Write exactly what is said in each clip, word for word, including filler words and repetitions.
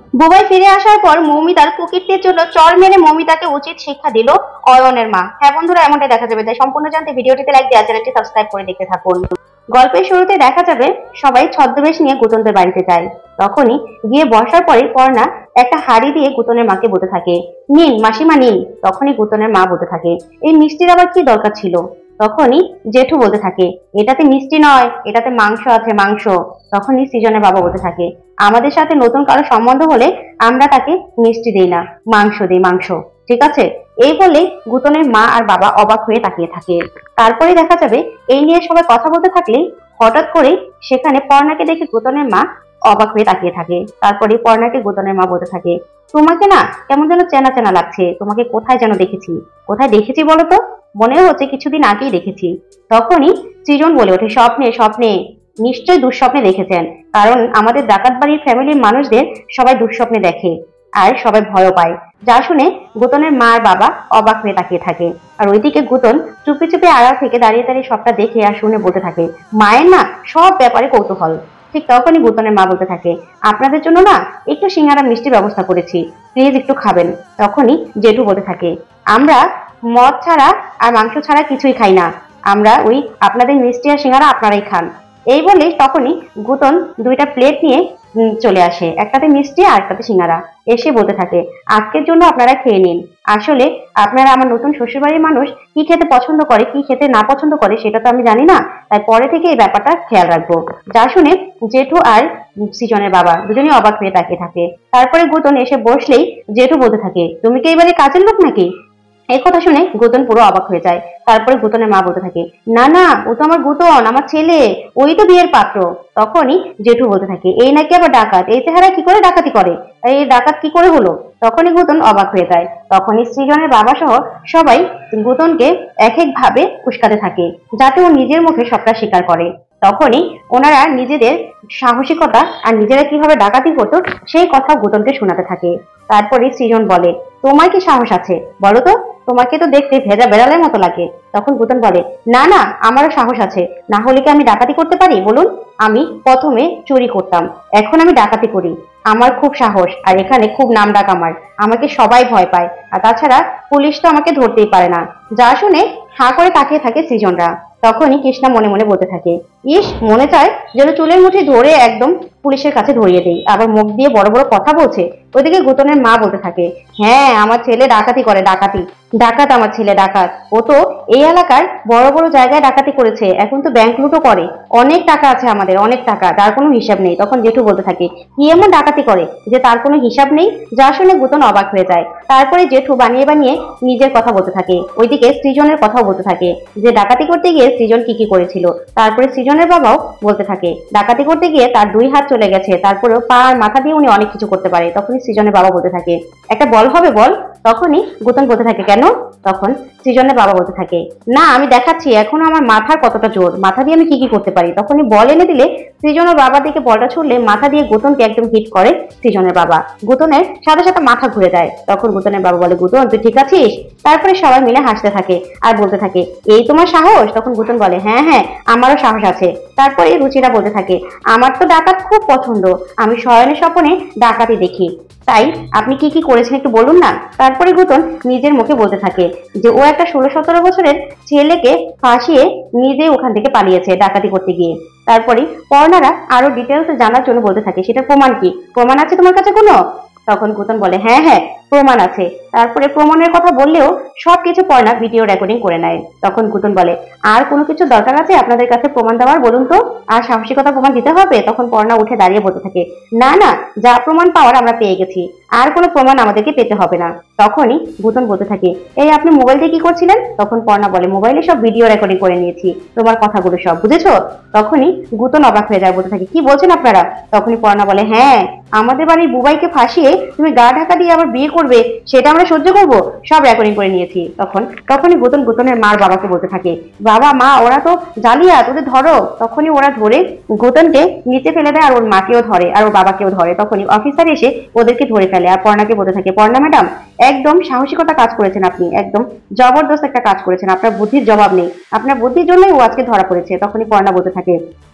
বুবাই ফিরে আসার পর মৌমিতার কুকীর্তির জন্য চর মেরে মৌমিতাকে উচিত শিক্ষা দিল অয়নের মা। হ্যাঁ বন্ধুরা, এমনটাই দেখা যাবে। তাই সম্পূর্ণ জানতে ভিডিওটিতে লাইক দিয়ে চ্যানেলটি সাবস্ক্রাইব করে দেখতে থাকুন। গল্পের শুরুতে দেখা যাবে সবাই ছদ্মবেশ নিয়ে গুতনদের বাড়িতে যায়। তখনই গিয়ে বসার পরে পর্ণা একটা হাড়ি দিয়ে গুতনের মাকে বলতে থাকে, নিন মাসিমা নিন। তখনই গুতনের মা বলতে থাকে, এই মিষ্টির আবার কি দরকার ছিল? তখনই জেঠু বলতে থাকে, এটাতে মিষ্টি নয়, এটাতে মাংস আছে, মাংস। তখনই সৃজনের বাবা বলতে থাকে, আমাদের সাথে নতুন কারো সম্বন্ধ হলে আমরা তাকে মিষ্টি দিই না, মাংস দিই, মাংস। ঠিক আছে? এই বলে গুতনের মা আর বাবা অবাক হয়ে তাকিয়ে থাকে। তারপরে দেখা যাবে এই নিয়ে সবাই কথা বলতে থাকলে হঠাৎ করে সেখানে পর্ণাকে দেখে গুতনের মা অবাক হয়ে তাকিয়ে থাকে। তারপরে পর্ণাকে গুতনের মা বলতে থাকে, তোমাকে না কেমন যেন চেনা চেনা লাগছে, তোমাকে কোথায় যেন দেখেছি। কোথায় দেখেছি বলো তো? মনে হচ্ছে কিছুদিন আগেই দেখেছি। তখনই সৃজন বলে ওঠে, স্বপ্নে স্বপ্নে নিশ্চয়ই দুঃস্বপ্নে দেখেছেন, কারণ আমাদের ডাকাত বাড়ির ফ্যামিলির মানুষদের সবাই দুঃস্বপ্নে দেখে আর সবাই ভয় পায়। যা শুনে গুতনের মা আর বাবা অবাক হয়ে তাকিয়ে থাকে। আর ওইদিকে গুতন চুপি চুপি আড়াল থেকে দাঁড়িয়ে দাঁড়িয়ে সবটা দেখে আর শুনে বলতে থাকে, মায়ের না সব ব্যাপারে কৌতূহল। ঠিক তখনই গুতনের মা বলতে থাকে, আপনাদের জন্য না একটু সিঙ্গারা মিষ্টির ব্যবস্থা করেছি, প্লিজ একটু খাবেন। তখনই জেঠু বলতে থাকে, আমরা মদ ছাড়া আর মাংস ছাড়া কিছুই খাই না, আমরা ওই আপনাদের মিষ্টি আর সিঙ্গারা আপনারাই খান। এই বলে তখনই গুতন দুইটা প্লেট নিয়ে চলে আসে, একটাতে মিষ্টি আর একটাতে সিঙ্গারা। এসে বলতে থাকে, আজকের জন্য আপনারা খেয়ে নিন। আসলে আপনারা আমার নতুন শ্বশুরবাড়ির মানুষ কি খেতে পছন্দ করে কি খেতে না পছন্দ করে সেটা তো আমি জানি না, তাই পরে থেকে এই ব্যাপারটা খেয়াল রাখবো। যা শুনে জেঠু আর সৃজনের বাবা দুজনেই অবাক হয়ে তাকিয়ে থাকে। তারপরে গুতন এসে বসলেই জেঠু বলতে থাকে, তুমি কি এবারে কাজের লোক নাকি? এই কথা শুনে গুতন পুরো অবাক হয়ে যায়। তারপরে গুতনের মা বলতে থাকে, না না, ও তো আমার গুতন, আমার ছেলে, ওই তো বিয়ের পাত্র। তখনই জেঠু বলতে থাকে, এই নাকি আবার ডাকাত, এই চেহারা কি করে ডাকাতি করে, এই ডাকাত কি করে হলো? তখনই গুতন অবাক হয়ে যায়। তখনই সৃজনের বাবা সহ সবাই গুতনকে এক এক ভাবে উস্কাতে থাকে, যাতে ও নিজের মুখে সবটা স্বীকার করে। তখনই ওনারা নিজেদের সাহসিকতা আর নিজেরা কিভাবে ডাকাতি করতো সেই কথা গুতনকে শোনাতে থাকে। তারপরে সৃজন বলে, তোমার কি সাহস আছে বলো তো? তোমাকে তো দেখতে ভেজা বেড়ালের মতো লাগে। তখন গুতন বলে, না না, আমারও সাহস আছে, না হলে কি আমি ডাকাতি করতে পারি বলুন? আমি প্রথমে চুরি করতাম, এখন আমি ডাকাতি করি। আমার খুব সাহস, আর এখানে খুব নাম ডাক আমার, আমাকে সবাই ভয় পায়, আর তাছাড়া পুলিশ তো আমাকে ধরতেই পারে না। যা শুনে হাঁ করে তাকিয়ে থাকে সৃজনরা। তখনই কৃষ্ণা মনে মনে বলতে থাকে, ইস, মনে চায় যেন চুলের মুঠি ধরে একদম পুলিশের কাছে ধরিয়ে দেই, আবার মুখ দিয়ে বড় বড় কথা বলছে। ওইদিকে গুতনের মা বলতে থাকে, হ্যাঁ আমার ছেলে ডাকাতি করে, ডাকাতি ডাকাত আমার ছেলে ডাকাত। ও তো এই এলাকার বড় বড় জায়গায় ডাকাতি করেছে, এখন তো ব্যাংক লুটও করে, অনেক টাকা আছে আমাদের, অনেক টাকা, তার কোনো হিসাব নেই। তখন জেঠু বলতে থাকে, কি এমন ডাকাতি করে যে তার কোনো হিসাব নেই? যা শুনে গুতন অবাক হয়ে যায়। তারপরে জেঠু বানিয়ে বানিয়ে নিজের কথা বলতে থাকে। ওইদিকে সৃজনের কথাও বলতে থাকে যে ডাকাতি করতে গিয়ে সৃজন কি কি করেছিল। তারপরে সৃজনের বাবাও বলতে থাকে, ডাকাতি করতে গিয়ে তার দুই হাত চলে গেছে, তারপরেও পা আর মাথা দিয়ে উনি অনেক কিছু করতে পারে। তখনই সৃজনের বাবা বলতে থাকে, একটা বল হবে বল। তখনই গুতন বলতে থাকে, কেন? তখন সৃজনের বাবা বলতে থাকে, না আমি দেখাচ্ছি এখন আমার মাথার কতটা জোর, মাথা দিয়ে আমি কি কি করতে পারি। তখনই বল এনে দিলে সৃজনের বাবা দিকে বলটা ছুড়লে মাথা দিয়ে গুতনকে একদম হিট করে সৃজনের বাবা। গুতনের সাথে সাথে মাথা ঘুরে যায়। তখন গুতনের বাবা বলে, গুতন তুই ঠিক আছিস? তারপরে সবাই মিলে হাসতে থাকে আর বলতে থাকে, এই তোমার সাহস? তখন গুতন বলে, হ্যাঁ হ্যাঁ আমারও সাহস আছে। তারপরে রুচিরা বলতে থাকে, আমার তো ডাকাত খুব পছন্দ, আমি শয়নের স্বপনে ডাকাতি দেখি, তাই আপনি কি কি করেছেন একটু বলুন না। তারপরে গুতন নিজের মুখে বলতে থাকে যে ও একটা ষোলো সতেরো বছরের ছেলেকে ফাঁসিয়ে নিজে ওখান থেকে পালিয়েছে ডাকাতি করতে গিয়ে। তারপরে পর্ণারা আরো ডিটেলস জানার জন্য বলতে থাকে, সেটার প্রমাণ কি? প্রমাণ আছে তোমার কাছে কোনো? তখন গুতন বলে, হ্যাঁ হ্যাঁ প্রমাণ আছে। তারপরে প্রমাণের কথা বললেও সবকিছু পর্ণা ভিডিও রেকর্ডিং করে নেয়। তখন গুতন বলে, আর কোনো কিছু দরকার আছে আপনাদের কাছে প্রমাণ দেওয়ার বলুন তো, আর সাহসিকতা প্রমাণ দিতে হবে? তখন পর্ণা উঠে দাঁড়িয়ে বলতে থাকে, না না, যা প্রমাণ পাওয়ার আমরা পেয়ে গেছি, আর কোনো প্রমাণ আমাদেরকে পেতে হবে না। তখনই গুতন বলতে থাকে, এই আপনি মোবাইল দিয়ে কি করছিলেন? তখন পর্ণা বলে, মোবাইলে সব ভিডিও রেকর্ডিং করে নিয়েছি, তোমার কথাগুলো সব বুঝেছো? তখনই গুতন অবাক হয়ে যায়, বলতে থাকে, কি বলছেন আপনারা? তখনই পর্ণা বলে, হ্যাঁ আমাদের বাড়ির বুবাইকে ফাঁসিয়ে তুমি গা ঢাকা দিয়ে আবার বিয়ে করবে, সেটা আমরা সহ্য করবো, সব রেকর্ডিং করে নিয়েছি। তখন তখনই গুতন গুতনের মার বাবাকে বলতে থাকে, বাবা মা ওরা তো জালিয়াত, ওদের ধরো। তখনই ওরা ধরে গুতনকে নিচে ফেলে দেয় আর ওর মাকেও ধরে আর ওর বাবাকেও ধরে। তখনই অফিসার এসে ওদেরকে ধরে ফেলে আর পর্ণাকে বলতে থাকে, পর্ণা ম্যাডাম একদম সাহসিকতা কাজ করেছেন আপনি, একদম জবরদস্ত একটা কাজ করেছেন, আপনার বুদ্ধির জবাব নেই, আপনার বুদ্ধির জন্যই ও আজকে ধরা পড়েছে। তখনই পর্ণা বলতে থাকে,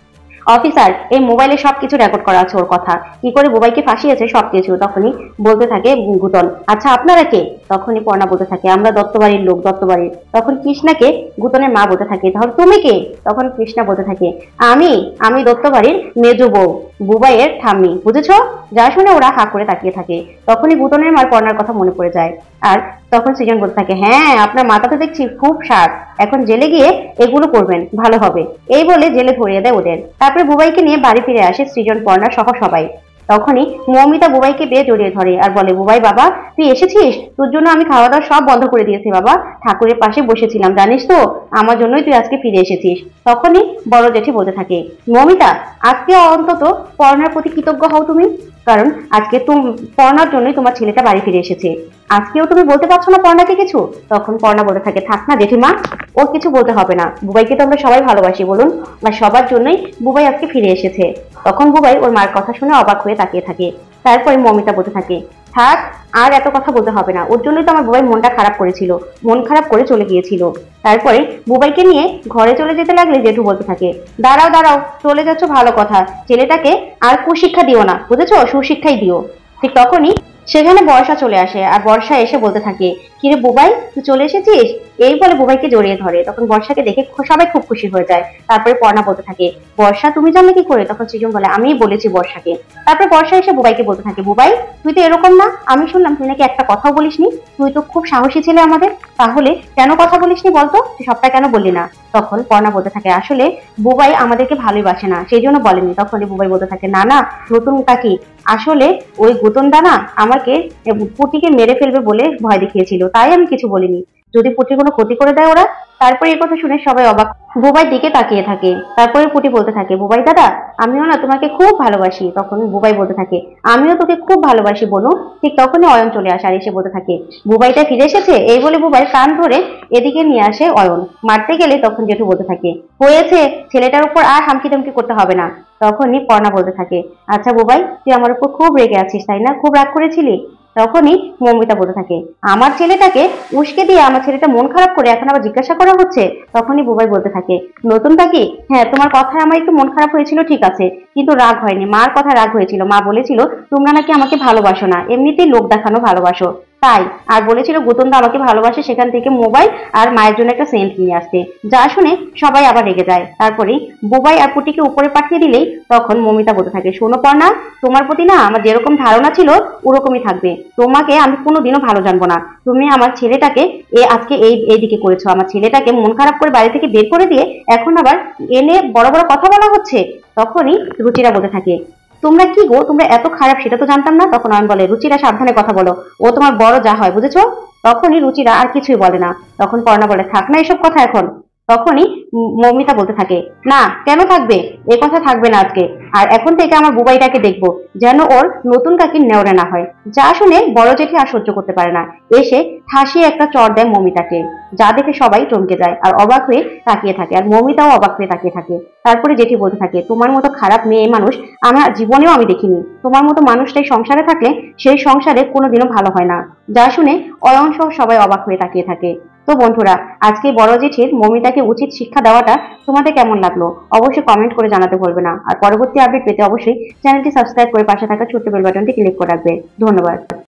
অফিসার এই মোবাইলে সবকিছু রেকর্ড করা আছে ওর কথা, কি করে বুবাইকে ফাঁসিয়েছে সবকিছু। তখনই বলতে থাকে গুতন, আচ্ছা আপনারা কে? তখনই পর্ণা বলতে থাকে আমরা দত্তবাড়ির লোক, দত্তবাড়ির। তখন কৃষ্ণাকে গুতনের মা বলতে থাকে তাহলে তুমি কে? তখন কৃষ্ণা বলতে থাকে আমি আমি দত্তবাড়ির মেজো বউ, বুবাইয়ের ঠাম্মি, বুঝেছো? যা শুনে ওরা হা করে তাকিয়ে থাকে। তখনই গুতনের মার পর্ণার কথা মনে পড়ে যায়। আর তখন সৃজন বলতে থাকে হ্যাঁ আপনার মাথাতে দেখছি খুব শার্প, এখন জেলে গিয়ে এগুলো করবেন ভালো হবে। এই বলে জেলে ধরিয়ে দেয় ওদের। তারপরে বুবাইকে নিয়ে বাড়ি ফিরে আসে সৃজন, পর্ণা সহ সবাই। তখনই মৌমিতা বুবাইকে বেয়ে জড়িয়ে ধরে আর বলে বুবাই বাবা তুই এসেছিস, তোর জন্য আমি খাওয়া দাওয়া সব বন্ধ করে দিয়েছি বাবা, ঠাকুরের পাশে বসেছিলাম জানিস তো, আমার জন্যই তুই আজকে ফিরে এসেছিস। তখনই বড় জেঠি বলতে থাকে মৌমিতা আজকে অন্তত পর্ণার প্রতি কৃতজ্ঞ হও তুমি, কারণ আজকে তুম পর্ণার জন্যই তোমার ছেলেটা বাড়ি ফিরে এসেছে, আজকেও তুমি বলতে পারছো না পর্ণাকে কিছু? তখন পর্ণা বলতে থাকে থাক না জেঠিমা, ওর কিছু বলতে হবে না, বুবাইকে তো আমরা সবাই ভালোবাসি বলুন, আর সবার জন্যই বুবাই আজকে ফিরে এসেছে। তখন বুবাই ওর মার কথা শুনে অবাক হয়ে তাকিয়ে থাকে। তারপরে মৌমিতা বলতে থাকে থাক আর এত কথা বলতে হবে না, ওর জন্যই তো আমার বুবাই মনটা খারাপ করেছিল, মন খারাপ করে চলে গিয়েছিল। তারপরে বুবাইকে নিয়ে ঘরে চলে যেতে লাগলে জেঠু বলতে থাকে দাঁড়াও দাঁড়াও, চলে যাচ্ছ ভালো কথা, ছেলেটাকে আর কুশিক্ষা দিও না বুঝেছো, সুশিক্ষাই দিও। ঠিক তখনই সেখানে বর্ষা চলে আসে আর বর্ষা এসে বলতে থাকে কিরে বুবাই তুই চলে এসেছিস, এই বলে বুবাইকে জড়িয়ে ধরে। তখন বর্ষাকে দেখে সবাই খুব খুশি হয়ে যায়। তারপরে পর্ণা বলতে থাকে বর্ষা তুমি জানলে কি করে? তখন সৃজন বলে আমিই বলেছি বর্ষাকে। তারপরে বর্ষা এসে বুবাইকে বলতে থাকে বুবাই তুই তো এরকম না, আমি শুনলাম তুই নাকি একটা কথাও বলিসনি, তুই তো খুব সাহসী ছেলে আমাদের, তাহলে কেন কথা বলিসনি বলতো, তুই সবটা কেন বললি না? তখন পর্ণা বলতে থাকে আসলে বুবাই আমাদেরকে ভালোবাসে না সেই জন্য বলেনি। তখনই বুবাই বলতে থাকে না না নতুন কাকি, আসলে ওই গুতন দানা আমাকে পুটিকে মেরে ফেলবে বলে ভয় দেখিয়েছিল, তাই আমি কিছু বলিনি, যদি পুটির কোনো ক্ষতি করে দেয় ওরা। তারপরে এই কথা শুনে সবাই অবাক বুবাই দিকে তাকিয়ে থাকে। তারপরে পুটি বলতে থাকে বুবাই দাদা আমিও না তোমাকে খুব ভালোবাসি। তখন বুবাই বলতে থাকে আমিও তোকে খুব ভালোবাসি বনু। ঠিক তখনই অয়ন চলে আসে আর এসে বলতে থাকে বুবাইটা ফিরে এসেছে। এই বলে বুবাই কান ধরে এদিকে নিয়ে আসে অয়ন। মারতে গেলে তখন জেঠু বলতে থাকে হয়েছে, ছেলেটার উপর আর হামকি তামকি করতে হবে না। তখনই পর্ণা বলতে থাকে আচ্ছা বুবাই তুই আমার উপর খুব রেগে আছিস তাই না, খুব রাগ করেছিলি? তখনই মৌমিতা বলতে থাকে আমার ছেলেটাকে উস্কে দিয়ে আমার ছেলেটা মন খারাপ করে এখন আবার জিজ্ঞাসা করা হচ্ছে। তখনই বুবাই বলতে থাকে নতুন কাকি হ্যাঁ তোমার কথায় আমার একটু মন খারাপ হয়েছিল ঠিক আছে, কিন্তু রাগ হয়নি, মার কথা রাগ হয়েছিল, মা বলেছিল তোমরা নাকি আমাকে ভালোবাসো না, এমনিতেই লোক দেখানো ভালোবাসো তাই, আর বলেছিল গুতনদা আমাকে ভালোবাসে সেখান থেকে মোবাইল আর মায়ের জন্য একটা সেন্ট নিয়ে আসতে, যা শুনে সবাই আবার রেগে যায়। তারপরেই বুবাই আর পুটিকে উপরে পাঠিয়ে দিলেই তখন মমিতা বলতে থাকে শোনো পর্ণা তোমার প্রতি না আমার যেরকম ধারণা ছিল ওরকমই থাকবে, তোমাকে আমি কোনোদিনও ভালো জানবো না, তুমি আমার ছেলেটাকে এ আজকে এই এইদিকে করেছো, আমার ছেলেটাকে মন খারাপ করে বাড়ি থেকে বের করে দিয়ে এখন আবার এনে বড় বড় কথা বলা হচ্ছে। তখনই রুচিরা বলতে থাকে তোমরা কি গো, তোমরা এত খারাপ সেটা তো জানতাম না। তখন অয়ন বলে রুচিরা সাবধানে কথা বলো, ও তোমার বড় যা হয় বুঝেছো? তখনই রুচিরা আর কিছুই বলে না। তখন পর্ণা বলে থাক না এসব কথা এখন। তখনই মৌমিতা বলতে থাকে না কেন থাকবে, এ কথা থাকবে না আজকে, আর এখন থেকে আমার বুবাইটাকে দেখবো যেন ওর নতুন কাকির নেওড়া না হয়। যা শুনে বড় জেঠি আর সহ্য করতে পারে না, এসে ঠাসিয়ে একটা চড় দেয় মৌমিতাকে, যা দেখে সবাই চমকে যায় আর অবাক হয়ে তাকিয়ে থাকে, আর মৌমিতাও অবাক হয়ে তাকিয়ে থাকে। তারপরে জেঠি বলতে থাকে তোমার মতো খারাপ মেয়ে মানুষ আমার জীবনেও আমি দেখিনি, তোমার মতো মানুষটাই সংসারে থাকলে সেই সংসারে কোনোদিনও ভালো হয় না। যা শুনে অয়ন সহ সবাই অবাক হয়ে তাকিয়ে থাকে। তো বন্ধুরা আজকে বড় জেঠির মৌমিতাকে উচিত শিক্ষা দেওয়াটা তোমাদের কেমন লাগলো অবশ্যই কমেন্ট করে জানাতে ভুলবে না, আর পরবর্তী আপডেট পেতে অবশ্যই চ্যানেলটি সাবস্ক্রাইব করে পাশে থাকা ছোট্ট বেল বাটনটি ক্লিক করে রাখবে। ধন্যবাদ।